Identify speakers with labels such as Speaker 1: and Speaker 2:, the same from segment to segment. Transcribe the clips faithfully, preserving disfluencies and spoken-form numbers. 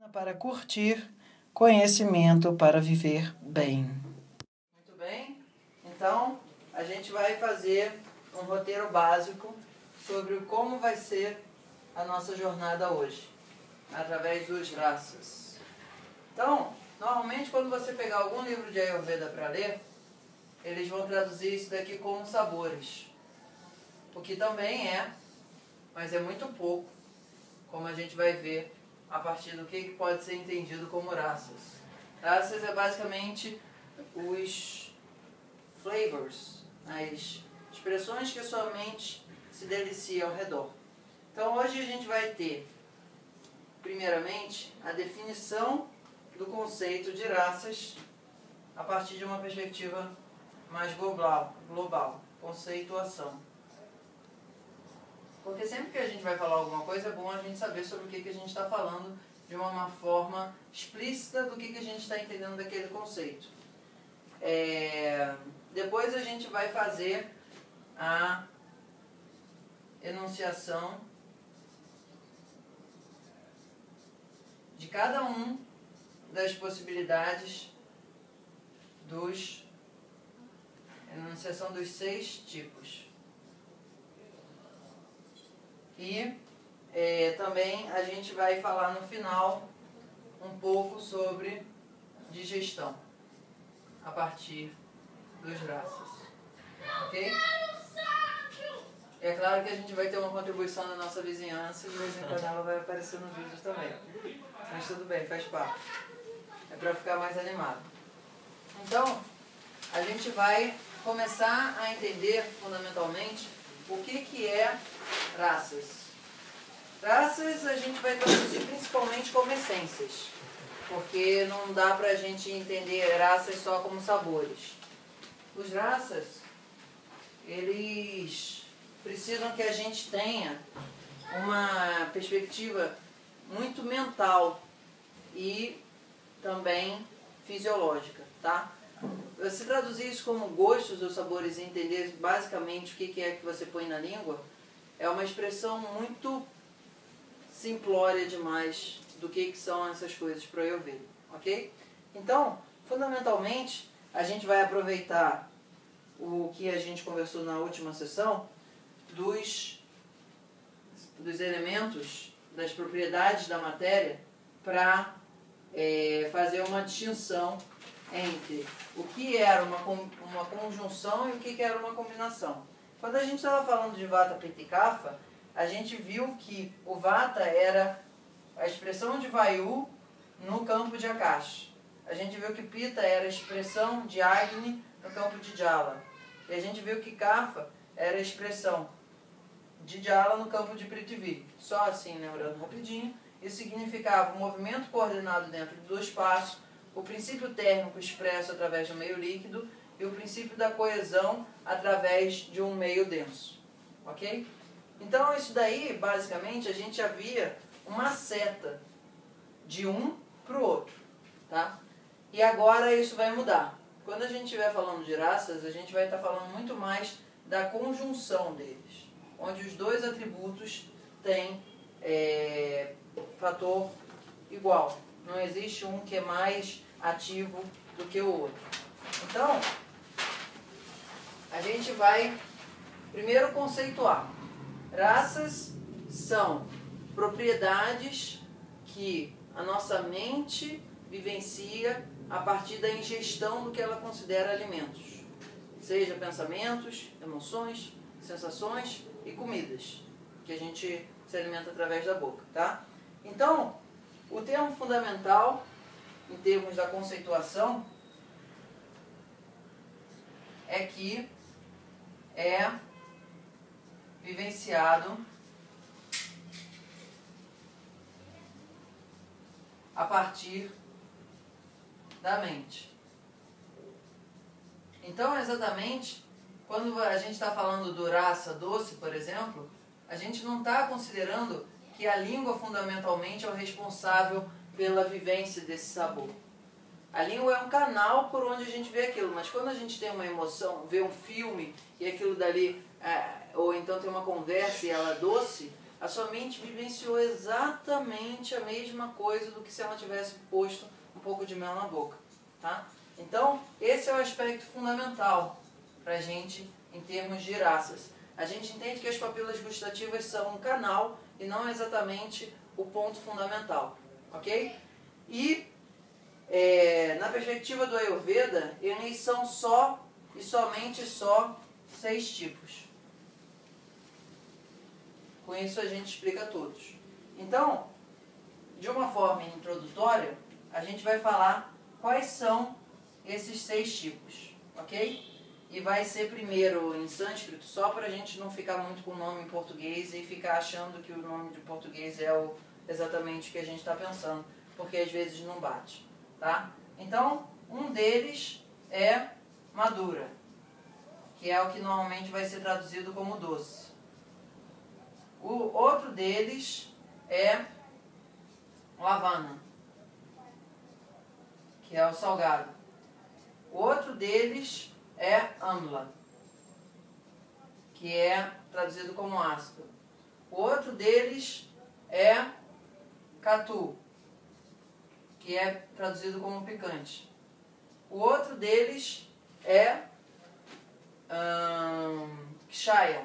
Speaker 1: Para curtir, conhecimento para viver bem. Muito bem, então a gente vai fazer um roteiro básico sobre como vai ser a nossa jornada hoje, através dos raças. Então, normalmente quando você pegar algum livro de Ayurveda para ler, eles vão traduzir isso daqui como sabores, o que também é, mas é muito pouco, como a gente vai ver a partir do que pode ser entendido como raças. Raças é basicamente os flavors, as expressões que a sua mente se delicia ao redor. Então hoje a gente vai ter, primeiramente, a definição do conceito de raças a partir de uma perspectiva mais global, global, conceituação. Porque sempre que a gente vai falar alguma coisa, é bom a gente saber sobre o que, que a gente está falando de uma forma explícita do que, que a gente está entendendo daquele conceito. É... Depois a gente vai fazer a enunciação de cada um das possibilidades dos... enunciação dos seis tipos. E é, também a gente vai falar no final um pouco sobre digestão, a partir dos raças. Ok? É claro que a gente vai ter uma contribuição da nossa vizinhança e de vez em quando ela vai aparecer nos vídeos também. Mas tudo bem, faz parte. É para ficar mais animado. Então, a gente vai começar a entender fundamentalmente o que, que é raças. Raças a gente vai traduzir principalmente como essências, porque não dá pra gente entender raças só como sabores. Os raças, eles precisam que a gente tenha uma perspectiva muito mental e também fisiológica, tá? Você traduzir isso como gostos ou sabores e entender basicamente o que é que você põe na língua é uma expressão muito simplória demais do que, que são essas coisas para eu ver, ok? Então, fundamentalmente, a gente vai aproveitar o que a gente conversou na última sessão dos, dos elementos, das propriedades da matéria para é, fazer uma distinção entre o que era uma, uma conjunção e o que era uma combinação. Quando a gente estava falando de Vata, Pitta e Kapha, a gente viu que o Vata era a expressão de Vayu no campo de Akash. A gente viu que Pitta era a expressão de Agni no campo de Jala. E a gente viu que Kapha era a expressão de Jala no campo de Prithvi. Só assim, lembrando rapidinho, isso significava um movimento coordenado dentro do espaço, o princípio térmico expresso através do meio líquido e o princípio da coesão através de um meio denso. Ok? Então isso daí, basicamente, a gente já via uma seta de um para o outro. Tá? E agora isso vai mudar. Quando a gente estiver falando de raças, a gente vai estar falando muito mais da conjunção deles, onde os dois atributos têm é, fator igual. Não existe um que é mais ativo do que o outro. Então, a gente vai primeiro conceituar. Raças são propriedades que a nossa mente vivencia a partir da ingestão do que ela considera alimentos. Seja pensamentos, emoções, sensações e comidas, que a gente se alimenta através da boca, tá? Então, o termo fundamental, em termos da conceituação, é que é vivenciado a partir da mente. Então, exatamente, quando a gente está falando do raça doce, por exemplo, a gente não está considerando que a língua fundamentalmente é o responsável pela vivência desse sabor. A língua é um canal por onde a gente vê aquilo, mas quando a gente tem uma emoção, vê um filme e aquilo dali, é, ou então tem uma conversa e ela é doce, a sua mente vivenciou exatamente a mesma coisa do que se ela tivesse posto um pouco de mel na boca, tá? Então, esse é o aspecto fundamental para a gente em termos de raças. A gente entende que as papilas gustativas são um canal e não exatamente o ponto fundamental, ok? E é, na perspectiva do Ayurveda, eles são só e somente só seis tipos. Com isso a gente explica todos. Então, de uma forma introdutória, a gente vai falar quais são esses seis tipos, ok? E vai ser primeiro em sânscrito, só para a gente não ficar muito com o nome em português e ficar achando que o nome de português é o, exatamente o que a gente está pensando, porque às vezes não bate, tá? Então, um deles é madura, que é o que normalmente vai ser traduzido como doce. O outro deles é lavana, que é o salgado. O outro deles é amla, que é traduzido como ácido. O outro deles é catu, que é traduzido como picante. O outro deles é hum, kshaya,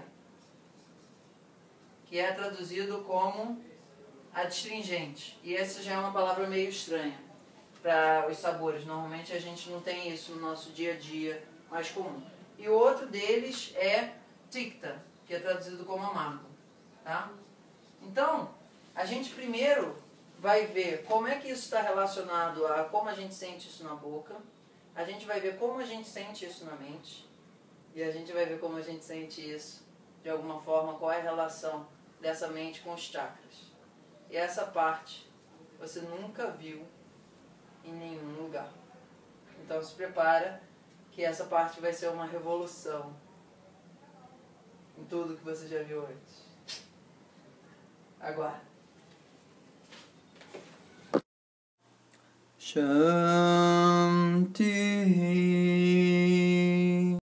Speaker 1: que é traduzido como adstringente. E essa já é uma palavra meio estranha para os sabores. Normalmente a gente não tem isso no nosso dia a dia mais comum. E o outro deles é tikta, que é traduzido como amargo. Tá? Então, a gente primeiro vai ver como é que isso está relacionado a como a gente sente isso na boca. A gente vai ver como a gente sente isso na mente. E a gente vai ver como a gente sente isso, de alguma forma, qual é a relação dessa mente com os chakras. E essa parte você nunca viu em nenhum lugar. Então se prepara que essa parte vai ser uma revolução em tudo que você já viu antes. Aguarda. Shanti.